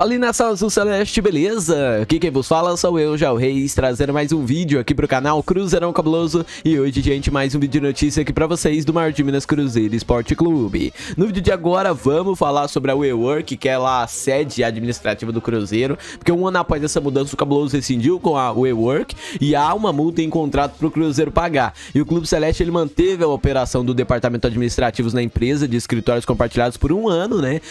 Ali nessa Azul Celeste, beleza? Aqui quem vos fala sou eu, Jal Reis, trazendo mais um vídeo aqui pro canal Cruzeirão Cabuloso. E hoje, gente, mais um vídeo de notícia aqui pra vocês do Maior de Minas Cruzeiro Esporte Clube. No vídeo de agora, vamos falar sobre a WeWork, que é lá a sede administrativa do Cruzeiro. Porque um ano após essa mudança, o Cabuloso rescindiu com a WeWork e há uma multa em contrato pro Cruzeiro pagar. E o Clube Celeste, ele manteve a operação do departamento administrativo na empresa de escritórios compartilhados por um ano, né?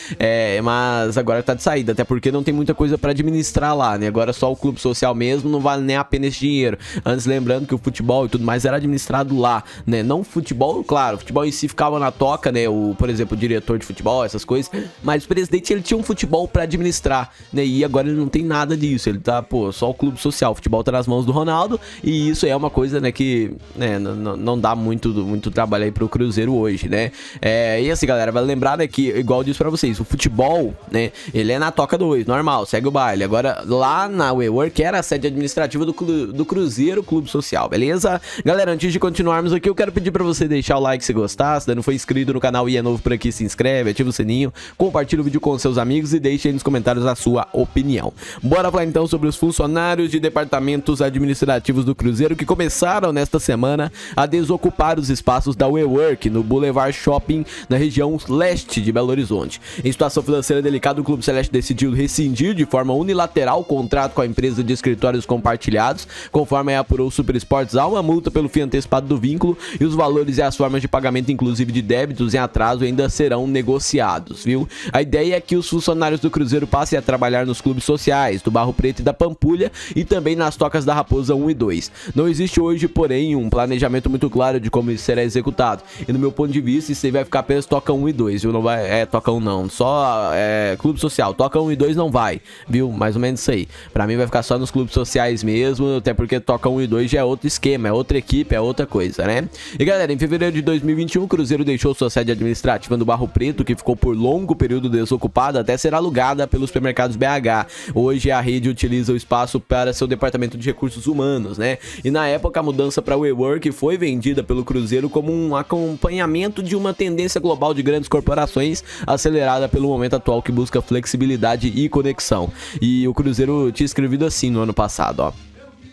Mas agora tá de saída, até porque não tem muita coisa para administrar lá, né? Agora só o clube social mesmo, não vale nem a pena esse dinheiro. Antes, lembrando que o futebol e tudo mais era administrado lá, né? Não o futebol, claro, o futebol em si ficava na toca, né? Por exemplo, o diretor de futebol, essas coisas. Mas o presidente, ele tinha um futebol para administrar, né? E agora ele não tem nada disso. Ele tá, pô, só o clube social. O futebol tá nas mãos do Ronaldo. E isso é uma coisa, né, que né, não dá muito trabalho aí pro Cruzeiro hoje, né? E assim, galera, vai lembrar, né, que, igual eu disse pra vocês, o futebol, né, ele é na toca do normal, segue o baile. Agora, lá na WeWork era a sede administrativa do Cruzeiro Clube Social, beleza? Galera, antes de continuarmos aqui, eu quero pedir pra você deixar o like se gostar. Se ainda não foi inscrito no canal e é novo por aqui, se inscreve, ativa o sininho, compartilha o vídeo com seus amigos e deixe aí nos comentários a sua opinião. Bora falar então sobre os funcionários de departamentos administrativos do Cruzeiro que começaram nesta semana a desocupar os espaços da WeWork no Boulevard Shopping, na região leste de Belo Horizonte. Em situação financeira delicada, o Clube Celeste decidiu rescindir de forma unilateral o contrato com a empresa de escritórios compartilhados. Conforme apurou o Super Esportes, há uma multa pelo fim antecipado do vínculo e os valores e as formas de pagamento, inclusive de débitos em atraso, ainda serão negociados, viu? A ideia é que os funcionários do Cruzeiro passem a trabalhar nos clubes sociais do Barro Preto e da Pampulha e também nas tocas da Raposa 1 e 2. Não existe hoje, porém, um planejamento muito claro de como isso será executado. E no meu ponto de vista, isso aí vai ficar apenas toca 1 e 2, viu? Não vai, toca 1 não, só clube social, toca 1 e 2 não vai, viu? Mais ou menos isso aí. Pra mim vai ficar só nos clubes sociais mesmo, até porque toca 1 e 2 já é outro esquema, é outra equipe, é outra coisa, né? E galera, em fevereiro de 2021, o Cruzeiro deixou sua sede administrativa no Barro Preto, que ficou por longo período desocupada até ser alugada pelos supermercados BH. Hoje a rede utiliza o espaço para seu departamento de recursos humanos, né? E na época a mudança para WeWork foi vendida pelo Cruzeiro como um acompanhamento de uma tendência global de grandes corporações acelerada pelo momento atual que busca flexibilidade e conexão. E o Cruzeiro tinha escrevido assim no ano passado, ó.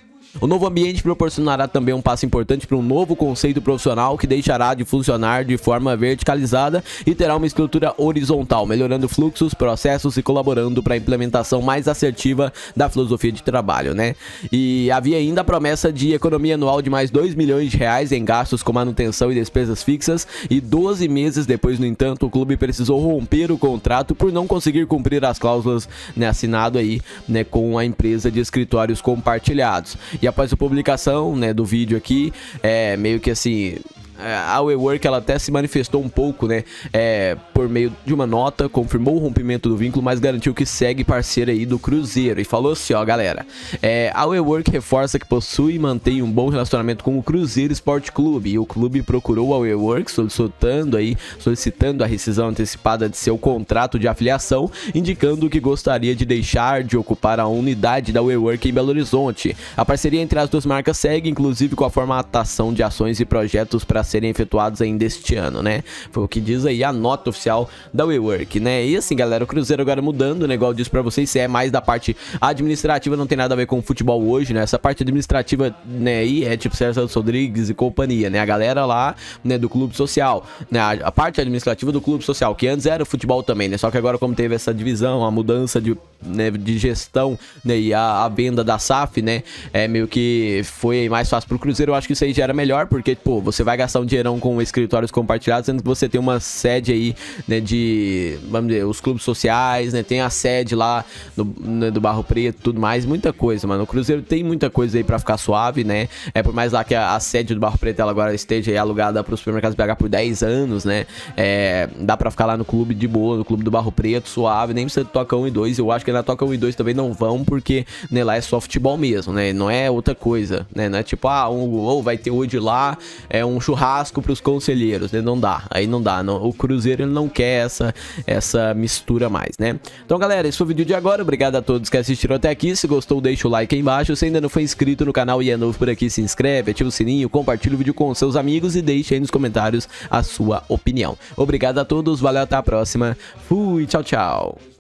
O novo ambiente proporcionará também um passo importante para um novo conceito profissional que deixará de funcionar de forma verticalizada e terá uma estrutura horizontal, melhorando fluxos, processos e colaborando para a implementação mais assertiva da filosofia de trabalho, né? E havia ainda a promessa de economia anual de mais R$2 milhões em gastos com manutenção e despesas fixas e 12 meses depois, no entanto, o clube precisou romper o contrato por não conseguir cumprir as cláusulas, né, assinado aí, né, com a empresa de escritórios compartilhados. E após a publicação, né, do vídeo aqui, meio que assim, a WeWork, ela até se manifestou um pouco, né, por meio de uma nota, confirmou o rompimento do vínculo, mas garantiu que segue parceira aí do Cruzeiro e falou assim, ó, galera, a WeWork reforça que possui e mantém um bom relacionamento com o Cruzeiro Esporte Clube e o clube procurou a WeWork solicitando a rescisão antecipada de seu contrato de afiliação, indicando que gostaria de deixar de ocupar a unidade da WeWork em Belo Horizonte. A parceria entre as duas marcas segue, inclusive, com a formatação de ações e projetos para serem efetuados ainda este ano, né? Foi o que diz aí a nota oficial da WeWork, né? E assim, galera, o Cruzeiro agora mudando, né? Igual eu disse pra vocês, se é mais da parte administrativa, não tem nada a ver com o futebol hoje, né? Essa parte administrativa, né, aí é tipo Sérgio Rodrigues e companhia, né? A galera lá, né, do clube social, né? A parte administrativa do clube social, que antes era o futebol também, né? Só que agora, como teve essa divisão, a mudança de gestão, né, e a venda da SAF, né, meio que foi mais fácil pro Cruzeiro. Eu acho que isso aí já era melhor, porque, pô, você vai gastar um dinheirão com escritórios compartilhados, sendo que você tem uma sede aí, né, de, vamos dizer, os clubes sociais, né, tem a sede lá do Barro Preto, tudo mais, muita coisa, mano. O Cruzeiro tem muita coisa aí pra ficar suave, né, por mais lá que a sede do Barro Preto, ela agora esteja aí alugada pros supermercados BH por 10 anos, né, dá pra ficar lá no clube de boa, no clube do Barro Preto, suave, nem precisa de toca 1 e 2, eu acho que na toca 1 e 2 também não vão, porque, né, lá é só futebol mesmo, né, não é outra coisa, né, não é tipo, ou vai ter hoje lá, um churrasco pros conselheiros, né? Não dá, aí não dá, não. O Cruzeiro, ele não quer essa mistura mais, né? Então, galera, esse foi o vídeo de agora, obrigado a todos que assistiram até aqui. Se gostou, deixa o like aí embaixo. Se ainda não foi inscrito no canal e é novo por aqui, se inscreve, ativa o sininho, compartilha o vídeo com seus amigos e deixe aí nos comentários a sua opinião. Obrigado a todos, valeu, até a próxima, fui, tchau, tchau.